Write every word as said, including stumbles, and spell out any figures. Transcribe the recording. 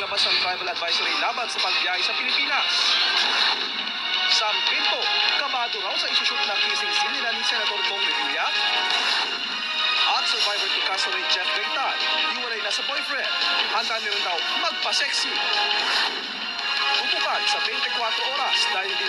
naglabas ng travel advisory laban sa pagbiyahe sa Pilipinas. Sam Pinto, kabado raw sa isushoot na kissing scene nila ni Senator Bong Revilla. At survivor to castaway Jeff Bengtan, iwalay na sa boyfriend. Handa nilang daw magpa-sexy. Tutukan sa twenty-four oras dahil